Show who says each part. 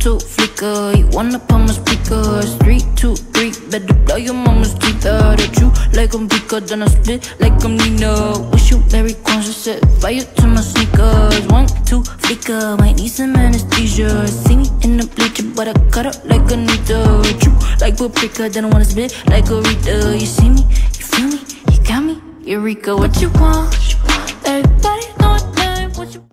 Speaker 1: 2 flicker. You wanna put my speakers. 3, 2, 3, better blow your mama's teeth out. At you like I'm Pika, then I split like I'm Nina. Wish you very conscious, set fire to my sneakers. 1, 2 flicker, might need some anesthesia. See me in the bleacher, but I cut up like Anita. At you like paprika, then I wanna split like a Rita. You see me, you feel me, you got me, Eureka. What you want? Everybody